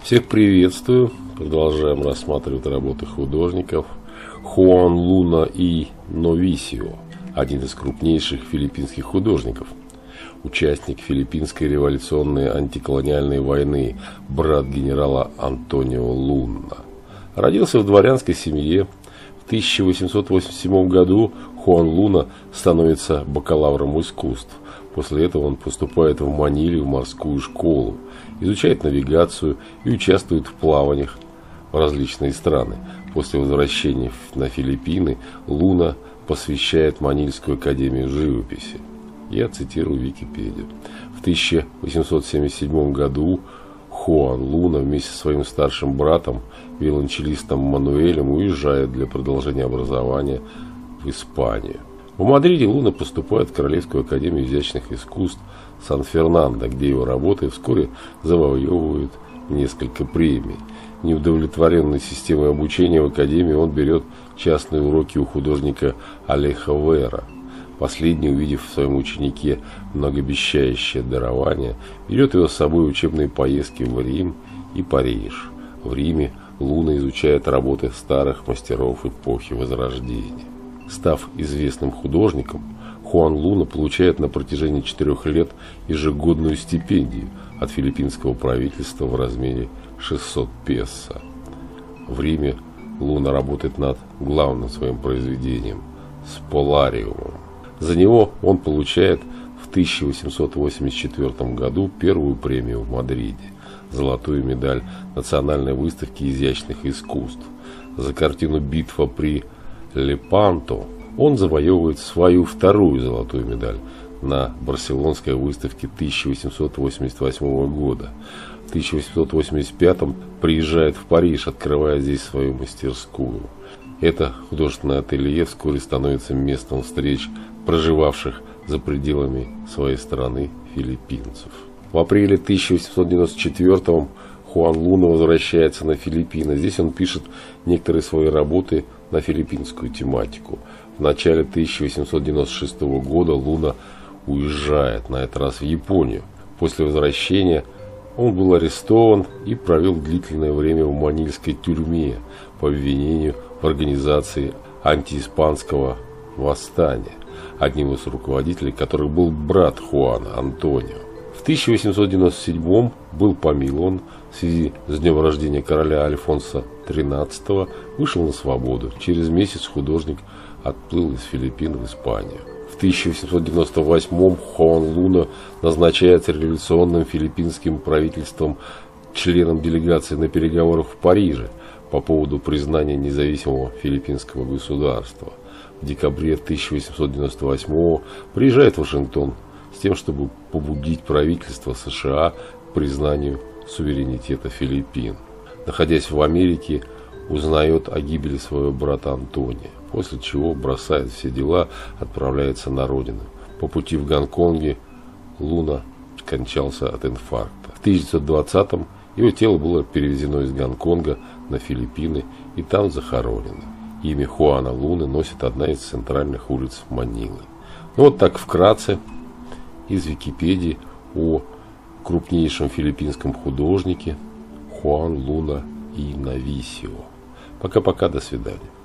Всех приветствую. Продолжаем рассматривать работы художников. Хуан Луна и Новисио, один из крупнейших филиппинских художников, участник филиппинской революционной антиколониальной войны, брат генерала Антонио Луна. Родился в дворянской семье. В 1887 году Хуан Луна становится бакалавром искусств. После этого он поступает в Маниле в морскую школу, изучает навигацию и участвует в плаваниях в различные страны. После возвращения на Филиппины Луна посвящает Манильскую академию живописи. Я цитирую Википедию. В 1877 году Хуан Луна вместе со своим старшим братом, виолончелистом Мануэлем, уезжает для продолжения образования в Испанию. В Мадриде Луна поступает в Королевскую академию изящных искусств Сан-Фернандо, где его работы вскоре завоевывают несколько премий. Неудовлетворенной системой обучения в академии он берет частные уроки у художника Алехо Вера. Последний, увидев в своем ученике многообещающее дарование, берет его с собой в учебные поездки в Рим и Париж. В Риме Луна изучает работы старых мастеров эпохи Возрождения. Став известным художником, Хуан Луна получает на протяжении 4 лет ежегодную стипендию от филиппинского правительства в размере 600 песо. В Риме Луна работает над главным своим произведением – «Сполариумом». За него он получает в 1884 году первую премию в Мадриде – золотую медаль Национальной выставки изящных искусств. За картину «Битва при Лепанто» он завоевывает свою вторую золотую медаль на Барселонской выставке 1888 года. В 1885 приезжает в Париж, открывая здесь свою мастерскую. Это художественное ателье вскоре становится местом встреч проживавших за пределами своей страны филиппинцев. В апреле 1894 Хуан Луна возвращается на Филиппины. Здесь он пишет некоторые свои работы на филиппинскую тематику. В начале 1896 года Луна уезжает, на этот раз в Японию. После возвращения он был арестован и провел длительное время в манильской тюрьме по обвинению в организации антииспанского восстания, одним из руководителей которых был брат Хуана, Антонио. В 1897 был помилован в связи с днем рождения короля Альфонса XIII, вышел на свободу. Через месяц художник отплыл из Филиппин в Испанию. В 1898 Хуан Луна назначается революционным филиппинским правительством членом делегации на переговорах в Париже по поводу признания независимого филиппинского государства. В декабре 1898 приезжает в Вашингтон с тем, чтобы побудить правительство США к признанию суверенитета Филиппин. Находясь в Америке, узнает о гибели своего брата Антония, после чего бросает все дела, отправляется на родину. По пути в Гонконге Луна скончался от инфаркта. В 1920-м его тело было перевезено из Гонконга на Филиппины и там захоронено. Имя Хуана Луны носит одна из центральных улиц Манилы. Ну вот так вкратце из Википедии о крупнейшем филиппинском художнике Хуан Луна и Новисио. Пока-пока, до свидания.